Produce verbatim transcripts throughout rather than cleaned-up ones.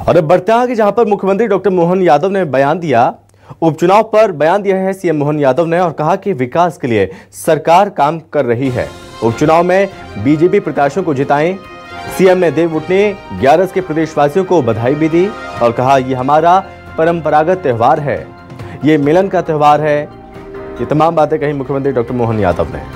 और अब बढ़ते हैं कि जहां पर मुख्यमंत्री डॉक्टर मोहन यादव ने बयान दिया, उपचुनाव पर बयान दिया है सीएम मोहन यादव ने और कहा कि विकास के लिए सरकार काम कर रही है। उपचुनाव में बीजेपी प्रत्याशियों को जिताएं। सीएम ने देवउठनी ग्यारस के प्रदेशवासियों को बधाई भी दी और कहा ये हमारा परंपरागत त्योहार है, ये मिलन का त्योहार है। ये तमाम बातें कही मुख्यमंत्री डॉक्टर मोहन यादव ने।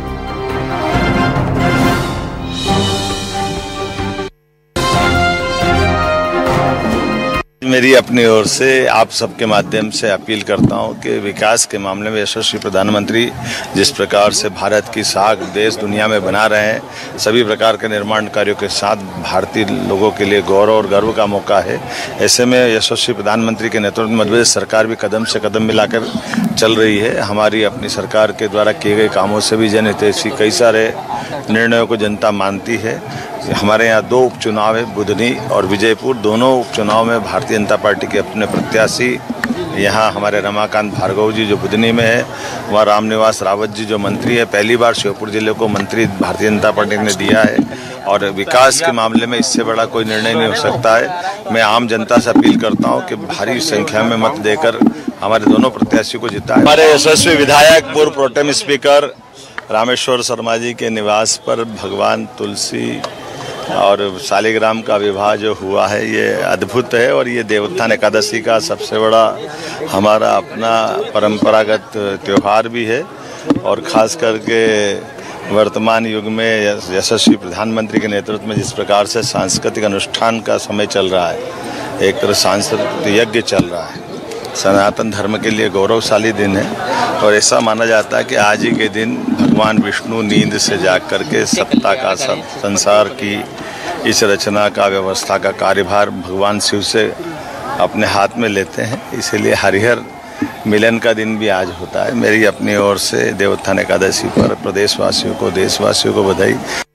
मेरी अपनी ओर से आप सबके माध्यम से अपील करता हूं कि विकास के मामले में यशस्वी प्रधानमंत्री जिस प्रकार से भारत की साख देश दुनिया में बना रहे हैं, सभी प्रकार के निर्माण कार्यों के साथ भारतीय लोगों के लिए गौरव और गर्व का मौका है। ऐसे में यशस्वी प्रधानमंत्री के नेतृत्व में मध्य प्रदेश सरकार भी कदम से कदम मिलाकर चल रही है। हमारी अपनी सरकार के द्वारा किए गए कामों से भी जनहितैषी कई सारे निर्णयों को जनता मानती है। हमारे यहाँ दो उपचुनाव है, बुधनी और विजयपुर। दोनों उपचुनाव में भारतीय जनता पार्टी के अपने प्रत्याशी, यहाँ हमारे रमाकांत भार्गव जी जो बुधनी में है, वहाँ रामनिवास रावत जी जो मंत्री है, पहली बार श्योपुर जिले को मंत्री भारतीय जनता पार्टी ने दिया है। और विकास के मामले में इससे बड़ा कोई निर्णय नहीं हो सकता है। मैं आम जनता से अपील करता हूँ कि भारी संख्या में मत देकर हमारे दोनों प्रत्याशियों को जिताएं। हमारे यशस्वी विधायक पूर्व प्रोटेम स्पीकर रामेश्वर शर्मा जी के निवास पर भगवान तुलसी और शालिग्राम का विवाह जो हुआ है, ये अद्भुत है और ये देवोत्थान एकादशी का सबसे बड़ा हमारा अपना परंपरागत त्यौहार भी है। और ख़ास करके वर्तमान युग में यशस्वी प्रधानमंत्री के नेतृत्व में जिस प्रकार से सांस्कृतिक अनुष्ठान का समय चल रहा है, एक तरह सांस्कृतिक यज्ञ चल रहा है, सनातन धर्म के लिए गौरवशाली दिन है। और ऐसा माना जाता है कि आज ही के दिन भगवान विष्णु नींद से जाग करके सत्ता का सब संसार की इस रचना का व्यवस्था का कार्यभार भगवान शिव से अपने हाथ में लेते हैं। इसीलिए हरिहर मिलन का दिन भी आज होता है। मेरी अपनी ओर से देवोत्थान एकादशी पर प्रदेशवासियों को, देशवासियों को बधाई।